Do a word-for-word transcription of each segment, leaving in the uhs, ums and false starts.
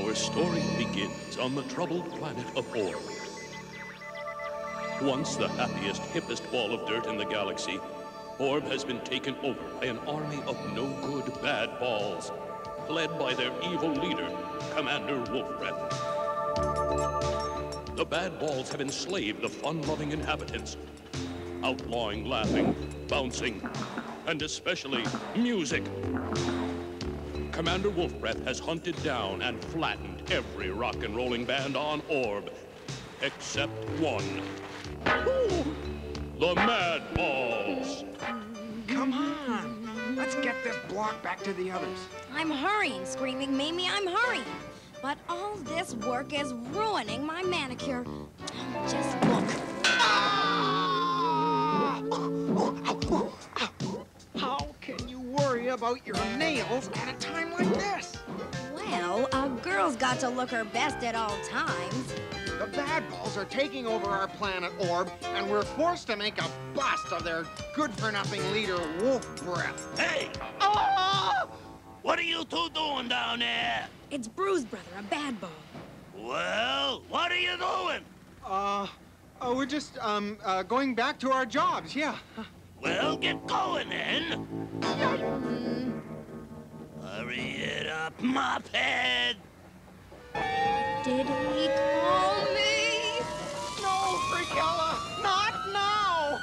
Our story begins on the troubled planet of Orb. Once the happiest, hippest ball of dirt in the galaxy, Orb has been taken over by an army of no-good bad balls, led by their evil leader, Commander Wolfbreath. The bad balls have enslaved the fun-loving inhabitants, outlawing laughing, bouncing, and especially music. Commander Wolfbreath has hunted down and flattened every rock and rolling band on Orb, except one. The Madballs. Come on, let's get this block back to the others. I'm hurrying, Screaming Mimi, I'm hurrying. But all this work is ruining my manicure. Just look. How can you worry about your nails at a time like this? Well, a girl's got to look her best at all times. The bad balls are taking over our planet Orb, and we're forced to make a bust of their good-for-nothing leader, Wolfbreath. Hey! Oh! What are you two doing down there? It's Bruce, brother, a bad ball. Well, what are you doing? Uh, uh we're just, um, uh, going back to our jobs, yeah. Well, get going then. Mm. Hurry it up, mophead. Did he call me? No, Freakella, not now!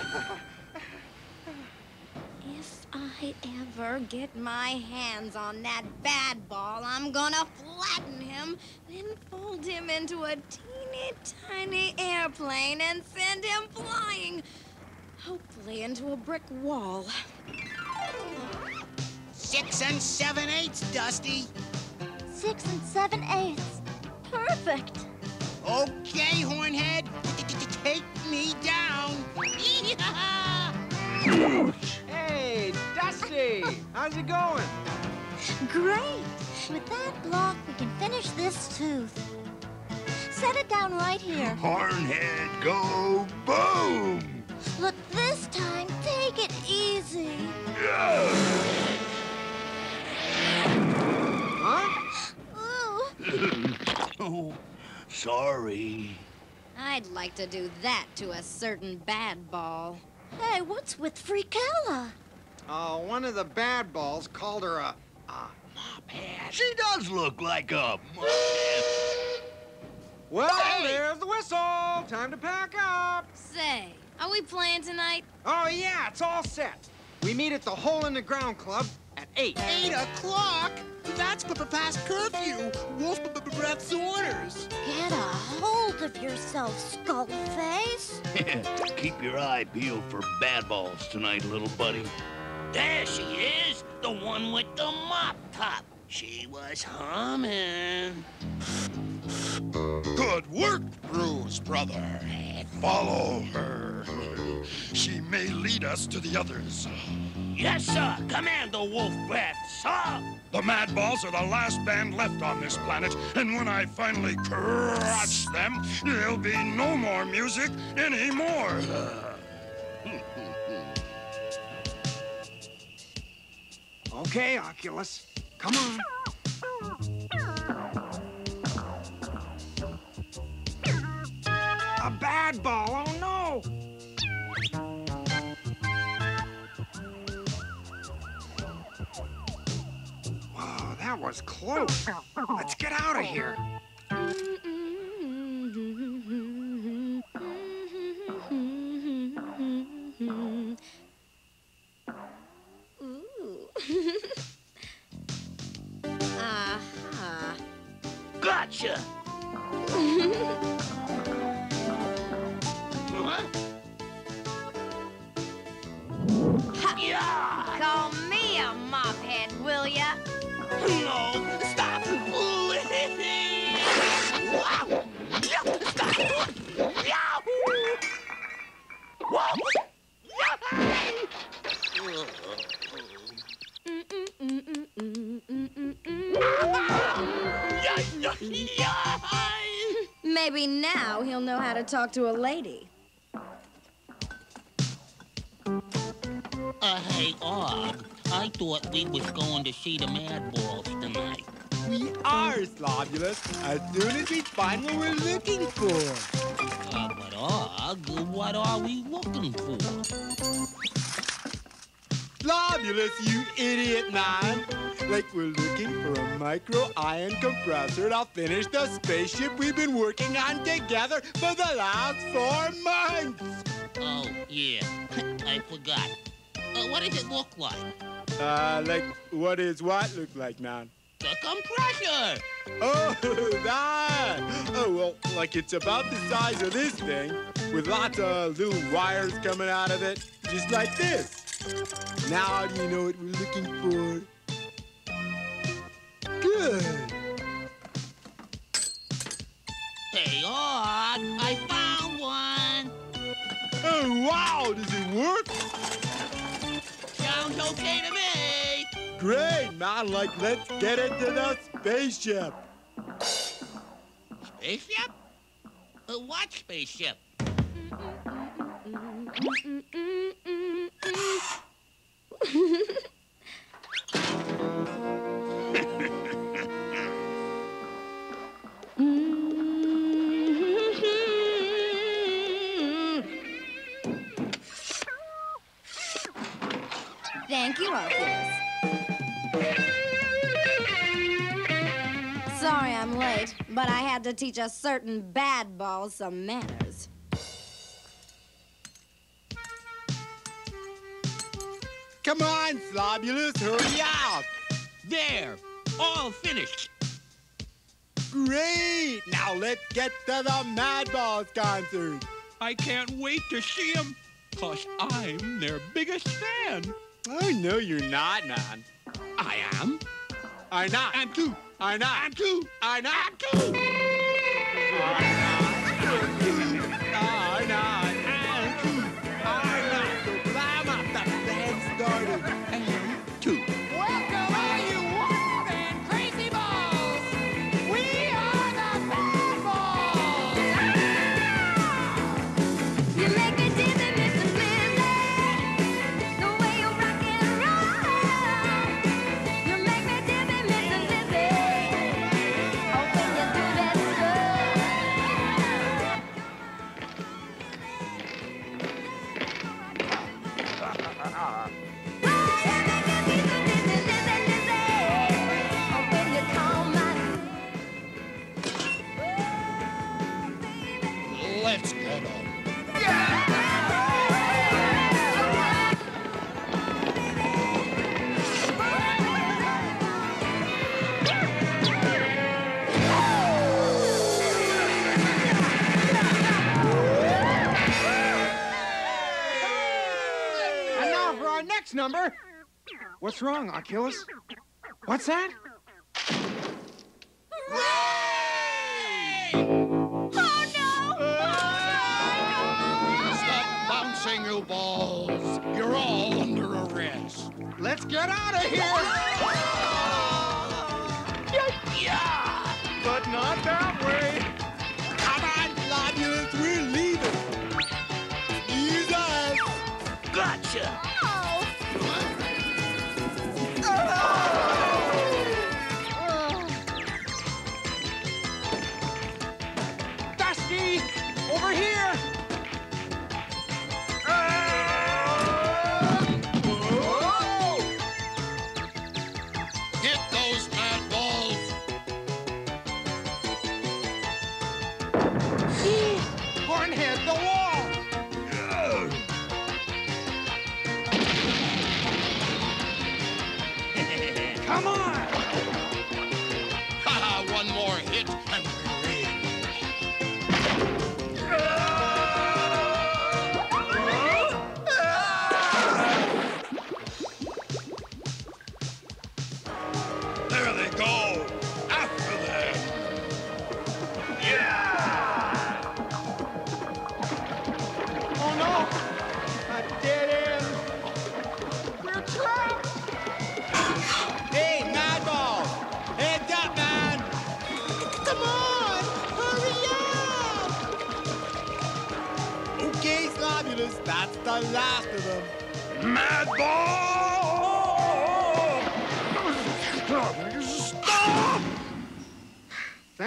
If I ever get my hands on that bad ball, I'm gonna flatten him, then fold him into a teeny tiny airplane and send him flying, hopefully into a brick wall. Six and seven eighths, Dusty. Six and seven eighths. Perfect. Okay, Hornhead, take me down. Hey, Dusty, how's it going? Great. With that block, we can finish this tooth. Set it down right here. Hornhead, go boom! Look, this time, take it easy. Huh? Ooh. Oh, sorry. I'd like to do that to a certain bad ball. Hey, what's with Freakella? Uh, one of the bad balls called her a, a mophead. She does look like a mophead. Well, Hey! there's the whistle. Time to pack up. Say, are we playing tonight? Oh, yeah, it's all set. We meet at the Hole in the Ground Club at eight. Eight o'clock? That's past curfew. Wolfbreath's orders. Get a hold of yourself, Skullface. Keep your eye peeled for bad balls tonight, little buddy. There she is, the one with the mop top. She was humming. Good work, Bruce, brother. Follow her. She may lead us to the others. Yes, sir, Commander Wolfbreath, sir. The Madballs are the last band left on this planet, and when I finally crush them, there'll be no more music anymore. Okay, Oculus, come on. A bad ball, oh no! Wow, that was close. Let's get out of here. Ooh. Aha. Gotcha. Huh? Yeah. Call me a mophead, will ya? No, stop. Please. Wow. Stop. Whoa. Maybe now he'll know how to talk to a lady. Uh, hey, Orb, I thought we was going to see the Madballs tonight. we are, Slobulus, as soon as we find what we're looking for. Uh, but, Og, what are we looking for? Slobulus, you idiot man! Like we're looking for a micro-ion compressor to finish the spaceship we've been working on together for the last four months! Oh, yeah. I forgot. Uh, what does it look like? Uh, like, what is what look like, man? The compressor! Oh, that! Oh, well, like it's about the size of this thing, with lots of little wires coming out of it, just like this. Now do you know what we're looking for? Good. Hey, Og, I found one! Oh, wow! Does it work? Sounds okay to me! Great, man. Like, let's get it to the spaceship. Spaceship? Uh, what spaceship? Thank you, Oculus. Sorry I'm late, but I had to teach a certain bad ball some manners. Come on, Slobulus, hurry up. There! All finished! Great! Now let's get to the Madballs concert. I can't wait to see them, cause I'm their biggest fan. Oh, no, you're not, man. I am. I'm not. I'm too. I'm not. I'm too. I'm not. I'm too. I'm not. I'm too. I'm not. So climb up. The band started. And two. Welcome, all you wild and crazy balls! We are the Bad Balls! You make me dizzy, Mister Lizzy, the way you rock and roll. You make me dizzy, Mister Lizzy, oh, when you do that stuff. Oh, you make me dizzy, dizzy, dizzy, dizzy, oh, when you call my Let's get on. And now for our next number. What's wrong, Oculus? What's that? Stop bouncing, you balls. You're all under arrest. Let's get out of here! But not that way. Come on, Slobulus, we're leaving. Use us. Gotcha! Dusty! Over here! Get those mad balls. Hornhead, the wall! Come on! Haha, one more hit and we're in. There they go. After them. Oh no! A dead end! We're trapped! Hey, Madball. Heads up, man. Come on. Hurry up. Okay, Slobulus, that's the last of them. Mad ball! Stop!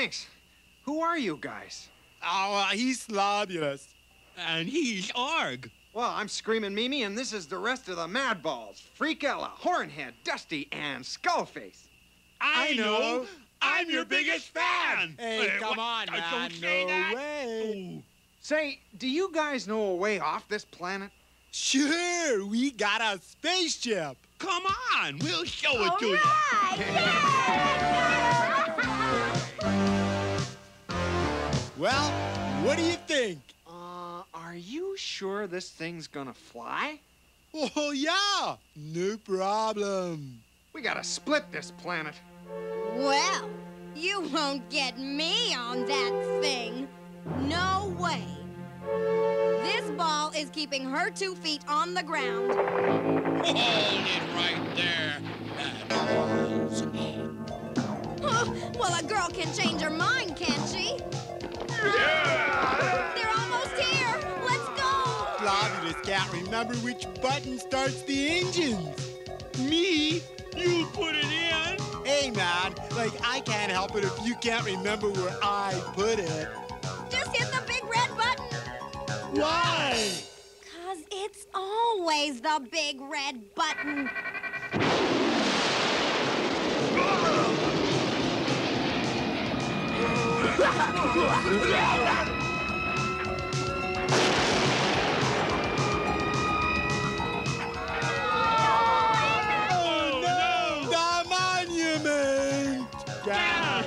thanks. Who are you guys? Oh, uh, he's Slobulus. And he's Arg. Well, I'm Screamin' Mimi, and this is the rest of the Madballs. Freakella, Hornhead, Dusty, and Skullface. I, I know. know. I'm your biggest fan. Hey, hey come what? on, man. Don't say no that. way. Say, do you guys know a way off this planet? Sure, we got a spaceship. Come on, we'll show it All to right. you. Well, what do you think? Uh, are you sure this thing's gonna fly? Oh, yeah, no problem. We gotta split this planet. Well, you won't get me on that thing. No way. This ball is keeping her two feet on the ground. Hold it right there. Madballs. Oh, well, a girl can change her mind, can't she? Yeah! They're almost here. Let's go. Slobulus can't remember which button starts the engines. Me? You put it in? Hey, man, like, I can't help it if you can't remember where I put it. Just hit the big red button. Why? Because it's always the big red button. Oh, no! The monument! Gas!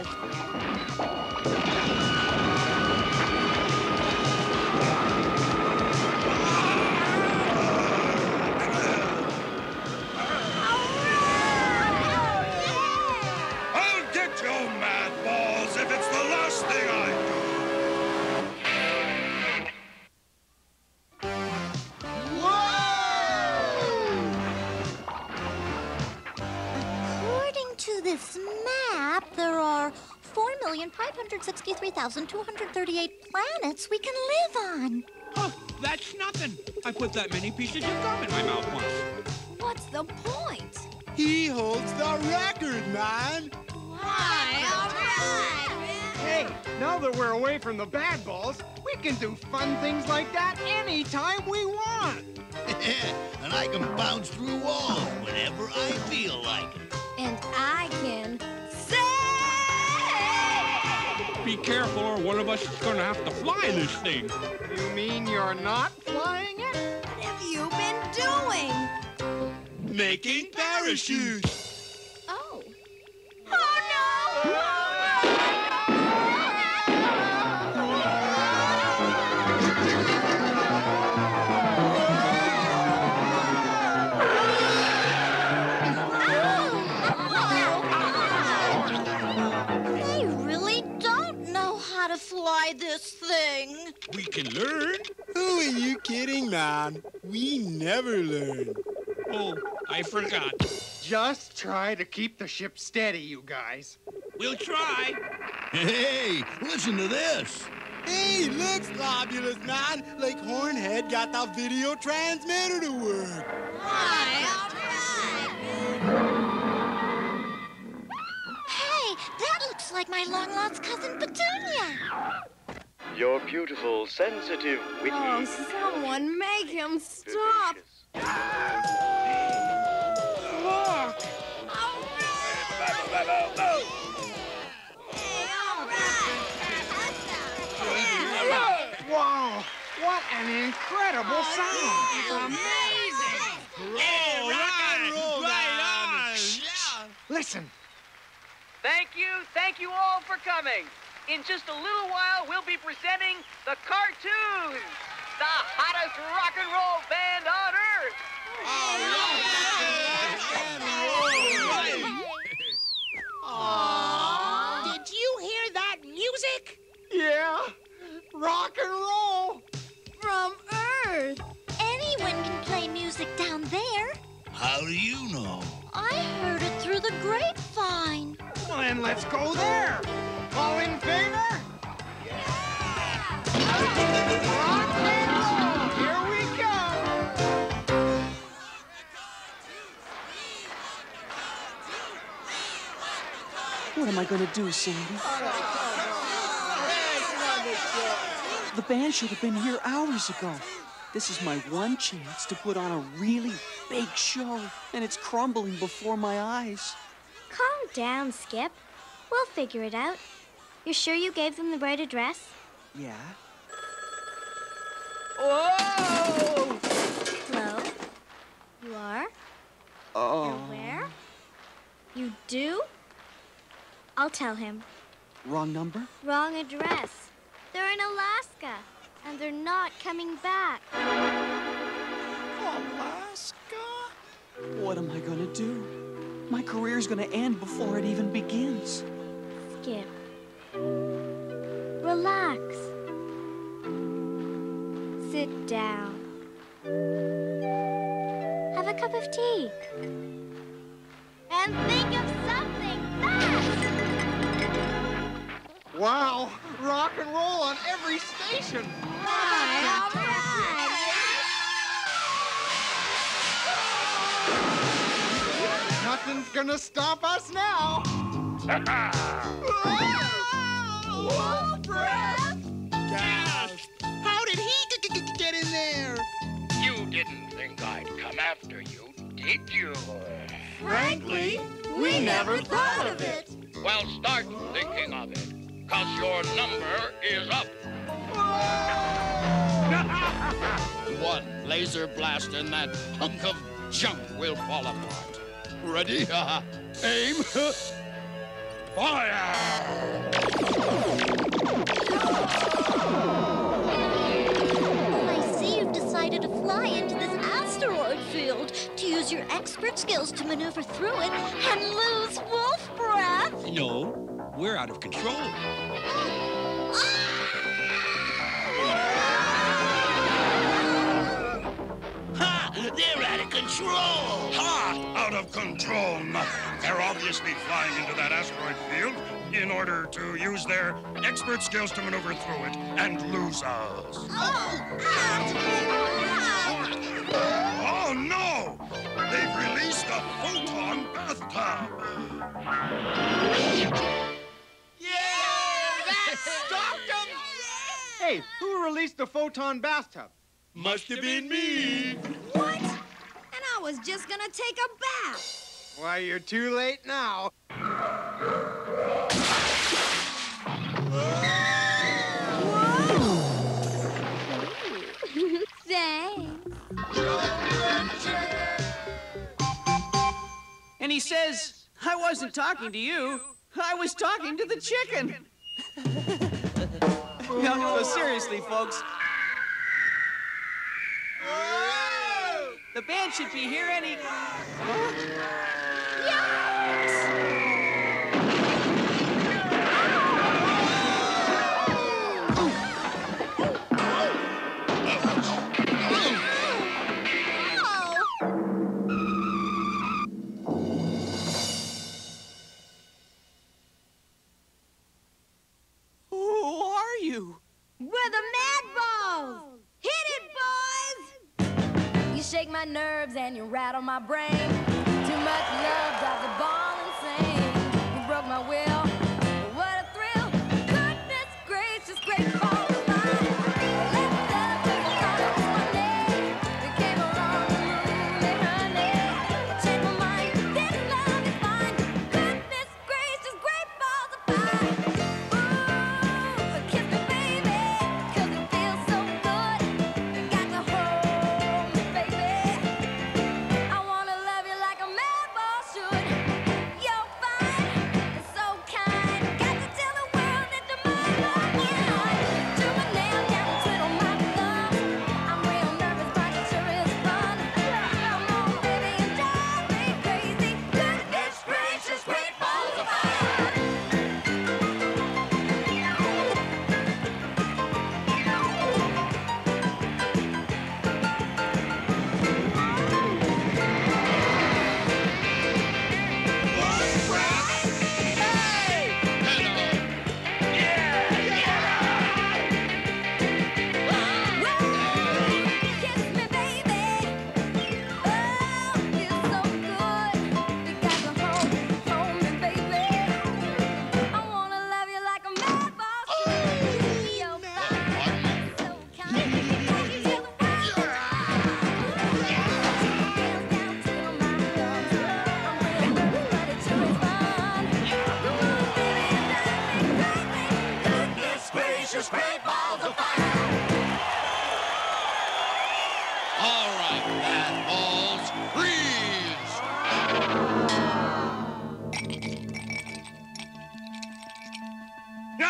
I'll get you, Madballs, if it's the last thing I According to this map, there are four million five hundred sixty-three thousand two hundred thirty-eight planets we can live on. Oh, that's nothing. I put that many pieces of gum in my mouth once. What's the point? He holds the record, man. Why, all right. Hey, now that we're away from the bad balls, we can do fun things like that anytime we want. And I can bounce through walls whenever I feel like it. And I can say... Be careful or one of us is going to have to fly this thing. You mean you're not flying it? What have you been doing? Making parachutes. Oh. Oh, no! They really don't know how to fly this thing. We can learn. Who are you kidding, man? We never learn. Oh, I forgot. Just try to keep the ship steady, you guys. We'll try. Hey, listen to this. Hey, look, Slobulus, man. Like Hornhead got the video transmitter to work. Hi, all right. Hey, that looks like my long-lost cousin Petunia. You're beautiful, sensitive, witty. Oh, someone make him stop. Look. All right. Hey, all right. Whoa, what an incredible sound. Amazing. Hey, rock and roll, right on. Listen. Thank you, thank you all for coming. In just a little while, we'll be presenting the cartoons, the hottest rock and roll band on earth. Aww. Did you hear that music? Yeah, rock and roll. From Earth. Anyone can play music down there. How do you know? I heard it through the grapevine. Well, then let's go there. All in favor? Rock and roll, here we go. What am I going to do, Sandy? The band should have been here hours ago. This is my one chance to put on a really big show, and it's crumbling before my eyes. Calm down, Skip. We'll figure it out. You're sure you gave them the right address? Yeah. Whoa! Hello? You are? Oh. You're where? You do? I'll tell him. Wrong number? Wrong address. They're in Alaska, and they're not coming back. Alaska? What am I gonna do? My career's gonna end before it even begins. Skip. Relax. Sit down. Have a cup of tea. And think of something fast! Wow, rock and roll on every station. Right, all right. Nothing's gonna stop us now. Wolf breath! Gasp! How did he g- g- get in there? You didn't think I'd come after you, did you? Frankly, we never thought of it. Well, start thinking of it, because your number is up. One laser blast and that hunk of junk will fall apart. Ready? Aim. Fire! I see you've decided to fly into this asteroid field to use your expert skills to maneuver through it and lose wolf breath. No, we're out of control. Ha! They're out of control! Ha! Out of control, nothing. They're obviously flying into that asteroid field in order to use their expert skills to maneuver through it and lose us. Oh, no! They've released a photon bathtub. Stopped them! Hey, who released the photon bathtub? Must have been me. What? And I was just gonna take a bath. Why, you're too late now. Thanks. And he says, I wasn't talking to you. I was talking to the chicken. No, no, seriously, folks. The band should be here any... Huh? Who are you? We're the Madballs! Hit it, boys! You shake my nerves and you rattle my brain. Too much love drives a ball insane. You broke my will. What a thrill! Goodness gracious, great balls of mine. Let's love till the dawn of one day. You came along to move me, honey. Changed my mind. This love is fine. Goodness gracious, great balls of mine. Ooh, so kiss me, baby, 'cause it feels so good. You got to hold me, baby. I wanna love you like a mad ball should. You're fine and so kind.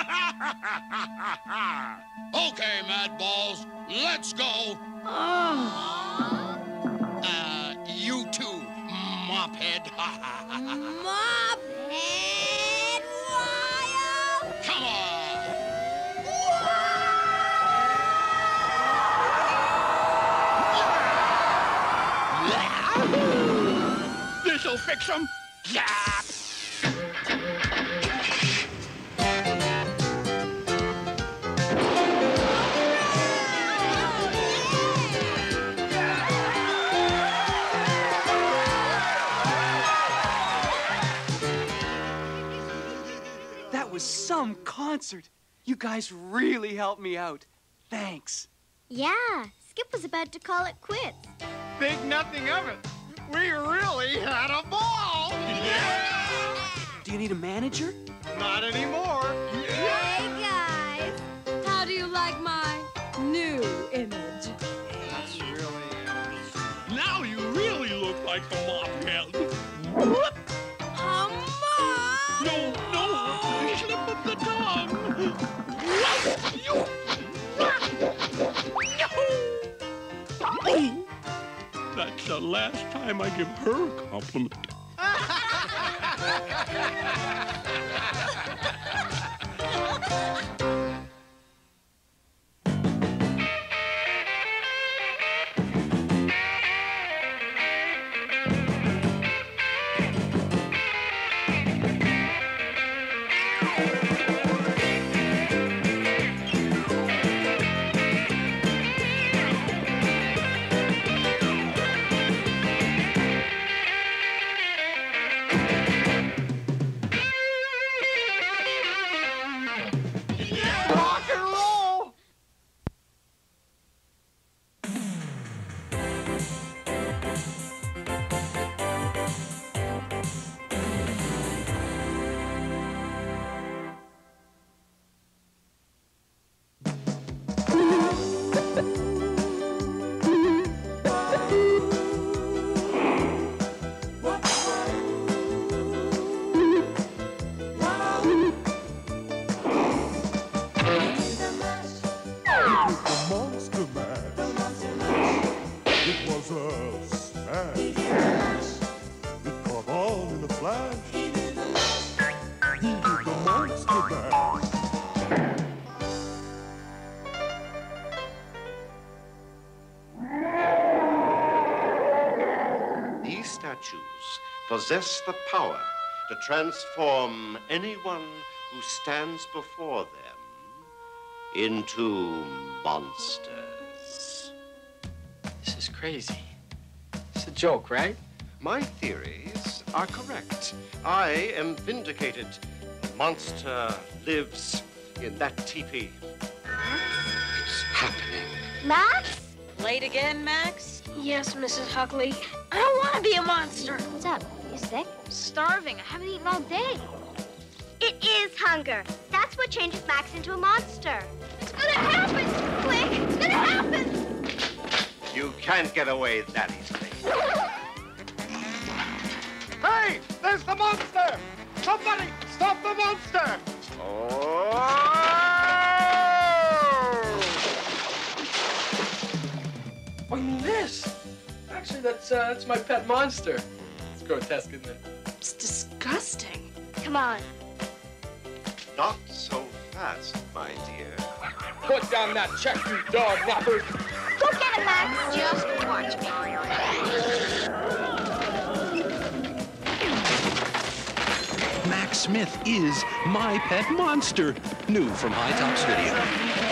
Okay, Madballs, let's go. Oh. Uh, you too, Mophead. Mophead Wild! Come on! This'll fix him. Zap! That was some concert. You guys really helped me out. Thanks. Yeah, Skip was about to call it quits. Think nothing of it. We really had a ball! Do you need a manager? Not anymore. Hey, guys. How do you like my new image? That's really... Uh... Now you really look like the Mophead. Oh, Mom! No, no, slip of the tongue. Oh, that's the last time I give her a compliment. Rock and roll! Monster Mash. It was a smash. It caught on in a flash. He did the Monster Mash. These statues possess the power to transform anyone who stands before them into monsters. This is crazy. It's a joke, right? My theories are correct. I am vindicated. The monster lives in that teepee. It's happening. Max? Late again, Max? Yes, Missus Huckley. I don't want to be a monster. What's up? You sick? I'm starving. I haven't eaten all day. It is hunger. That's what changes Max into a monster. It's gonna happen! Quick! It's gonna happen! You can't get away that easily. Hey! There's the monster! Somebody stop the monster! Oh! Oh, you mean this? Actually, that's uh, that's my pet monster. It's grotesque, isn't it? It's disgusting. Come on. Not so fast, my dear. Put down that check, you dog nappers! Go get him, Max. Just watch me. Max Smith is my pet monster. New from High Tops Video.